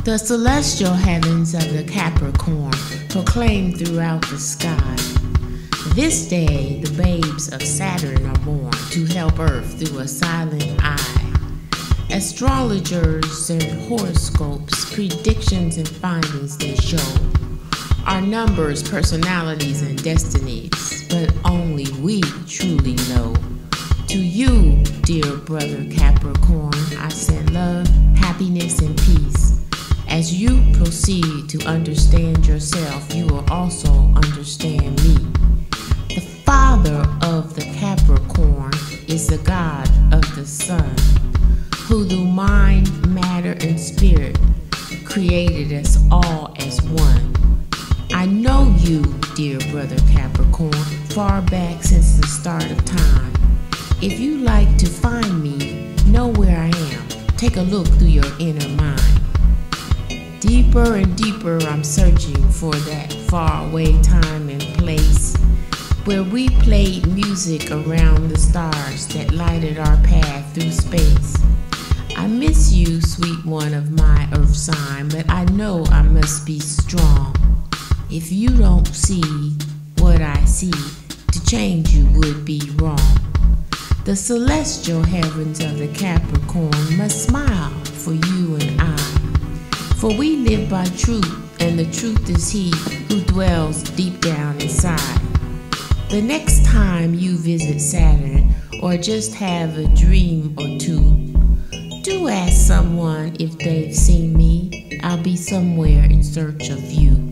The celestial heavens of the Capricorn proclaim throughout the sky. This day the babes of Saturn are born to help Earth through a silent eye. Astrologers and horoscopes, predictions and findings they show our numbers, personalities, and destinies, but only we truly know. To you, dear brother Capricorn, I send love, happiness, and peace. As you proceed to understand yourself, you will also understand me. The father of the Capricorn is the God of the sun, who through mind, matter, and spirit created us all as one. I know you, dear brother Capricorn, far back since the start of time. If you like to find me, know where I am. Take a look through your inner mind. Deeper and deeper I'm searching for that faraway time and place where we played music around the stars that lighted our path through space. I miss you, sweet one of my earth sign, but I know I must be strong. If you don't see what I see, to change you would be wrong. The celestial heavens of the Capricorn must smile for you and I. For we live by truth, and the truth is he who dwells deep down inside. The next time you visit Saturn, or just have a dream or two, do ask someone if they've seen me. I'll be somewhere in search of you.